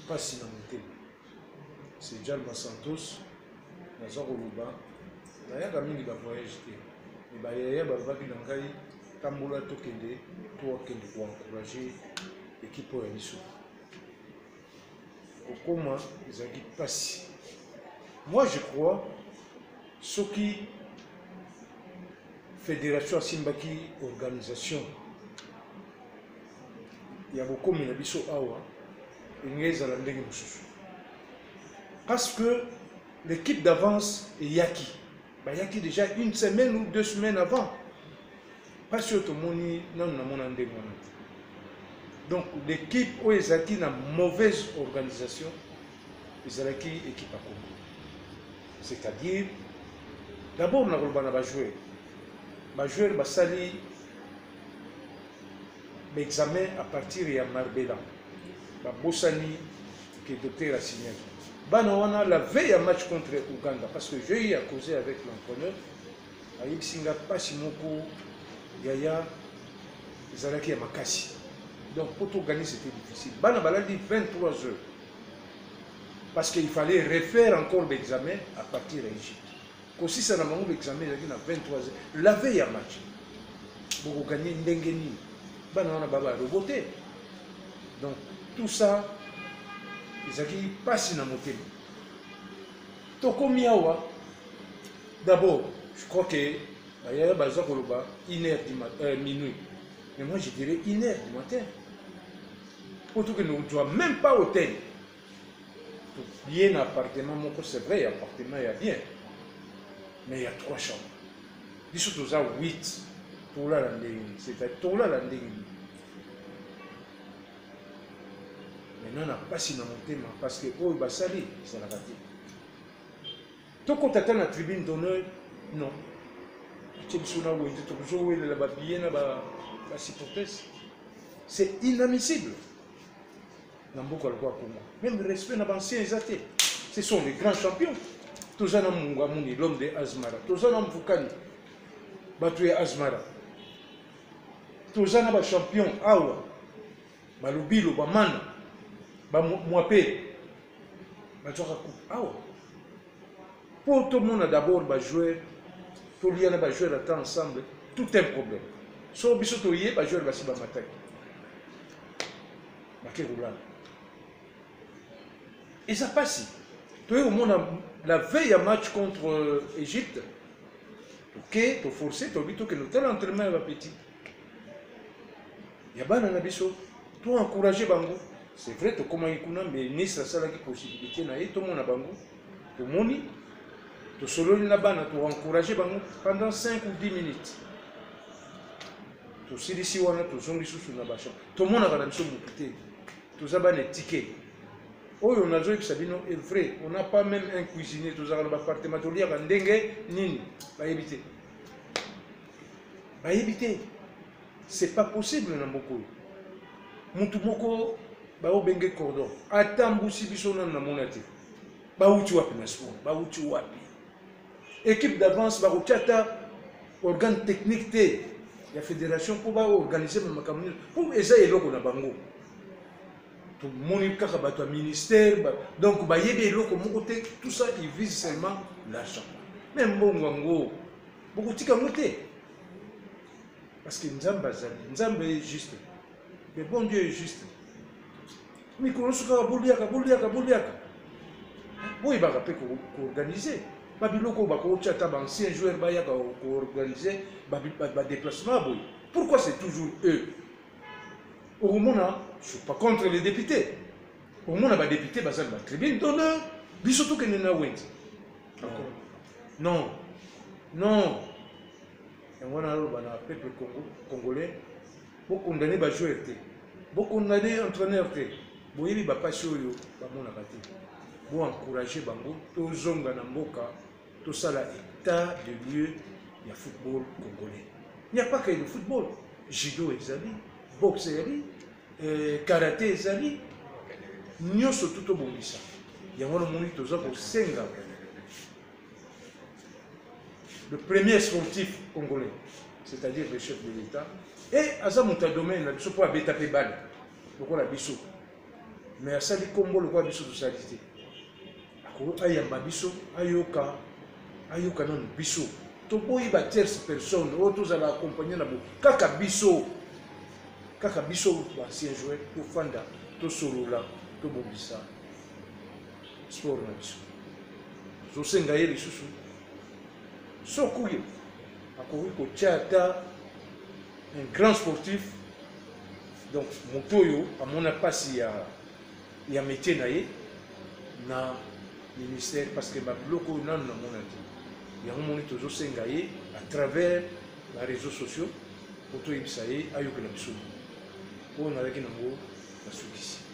mpasi na motema. C'est Jalma Santos naza koloba nayaka mingi bavoyage te me bayaya balobaki na ngai tambola tokende toakende koencourage ekipe oyo ya biso okoma ezalaki mpasi. Moi je crois soki fédération asimbaki organisation ya bokomi na biso awa elingi ezala ndenge mosusu parce que l'équipe d'avance eyaki bayaki déjà une semaine ou 2 semaines avant parce que tomoni nanu namona ndenge wana te. Donc l'équipe oyo ezalaki na mauvaise organisation ezalaki équipe ya Congo, c'est-à-dire d'abord nakoloba na bajoueur basali l'examen à partir ya Marbella babosani que docteur a signé bana wana la veille à match contre Ouganda parce que j'ai eu à causer avec l'entraîneur ayibisinga pasi moko yaya ezalaki ya makasi. Donc pour tout gagner c'était difficile. Bana baladi 23 heures parce qu'il fallait refaire encore l'examen à partir de l'Égypte. Aussi ça n'a pas eu l'examen à 23 heures la veille à match pour gagner ndenge nini bana wana baba roboté. Donc tout ça ezaki pasi na motema tokomi awa. D'abord je crois que bayaya baza koloba 1h du matin minuit, mais moi je dirais 1h du matin pour tout que nous ne doit même pas hôtel bien appartement moko. C'est vrai appartement il y a bien mais il y a 3 chambres biso toza 8 tolala ndenge c'est-à-dire tolala ndenge maintenant na pasi na motema parce que oyo basali ezalaka te tokotata na tribune d'honneur non atie biso na wenze tokozowelela babillet na basupporters. C'est inadmissible na mboka lokwa Congo. Même respect na bancien eza te. Ce sont les grands champions. Toza na Munga Muni l'homme de Azmara, toza na Mfukani bato ya Azmara, toza na ba champion awa balubilo bamana bamwape bazoka coupe awa. Pour tout le monde d'abord ba joueur to liana ba joueur attend ensemble tout un problème. So biso to yé ba joueur ba si ba matak ba keroula et ça passe. Tu es au monde la veille à match contre Égypte. Ok, tu forcé, tu as vu que le tel entraînement va petit. Il y a pas de biso. Tu as encouragé Bango. C'est vrai, tu comment il connaît, mais ni ça ça la possibilité na tout le monde a Bango. Tu moni, tu solo la bana, tu as encouragé Bango pendant 5 ou 10 minutes. Tu sais ici wana tu zongi sous na bacha. Tout le monde a la biso bouquet. Tu as ban ticket. Oh, on a joué Sabino est vrai, on n'a pas même un cuisinier, tous les appartements, tout lire en dengue, nini, va éviter. Va éviter. C'est pas possible dans beaucoup. Moutoumoko, ba o bengue cordon. Attends, si bisona na monate. Ba ou tu wapi na sport, ba ou tu wapi. Équipe d'avance, ba ochata, organe technique té. La fédération pour organiser ma campagne. Pour essayer l'eau qu'on a bango. Tout le monde est un ministère, donc tout ça il vise seulement l'argent. Même bon, beaucoup de choses. Parce que Nzambe est juste. Le bon Dieu est juste. Mais quand on se dit oui, il va organiser. Babiloko va ancien joueur va organiser déplacement. Pourquoi c'est toujours eux? Au moment, je ne suis pas contre les députés. Au moment, les députés, ils sont tribune d'honneur. Ils sont tous les Nawent. Non. Non. Et on a le peuple congolais. Beaucoup condamné les joueurs. Beaucoup condamné les entraîneurs. Beaucoup de passion. Beaucoup encourager Bango. Tout le monde tout ça, l'état de lieu du football congolais. Il n'y a pas que le football. Judo et Zali. Boxe karaté ezali nyonso tout au bongisa yango na moni toza ko senga le premier sportif congolais, c'est-à-dire le chef de l'État et aza monta domaine na biso po abeta pe bale lokola biso mais asali kombo le kwa biso tosali te ako ayamba biso ayoka nanu biso toboyi ba tierce personne oyo tozala accompagner na bo kaka biso baancien joueur tofanda tosolola tobongisa sport na biso tozosenga ye lisusu soki akoki kotia ata un grand sportif donc moto oyo amona mpasi ya métier na ye na ministère parce que babiloko oyo nanu namona te yango moni tozosenga ye à travers les réseaux sociaux po toyebisa ye ayokela biso oyo nalaki nango nasukisi